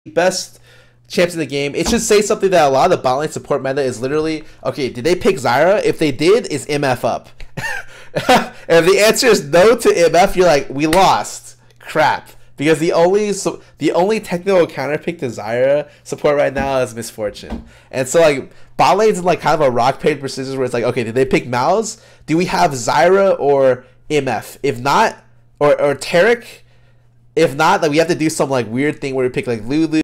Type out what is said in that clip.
best champs in the game, it should say something that a lot of the bot lane support meta is literally, okay, did they pick Zyra? If they did, is MF up? And if the answer is no to MF, you're like, we lost. Crap. Because the only technical counter pick to Zyra support right now is Misfortune. And so like bot lane's in like kind of a rock, paper, scissors where it's like, okay, did they pick Mouse? Do we have Zyra or MF? If not, or Taric, if not, like we have to do some like weird thing where we pick like Lulu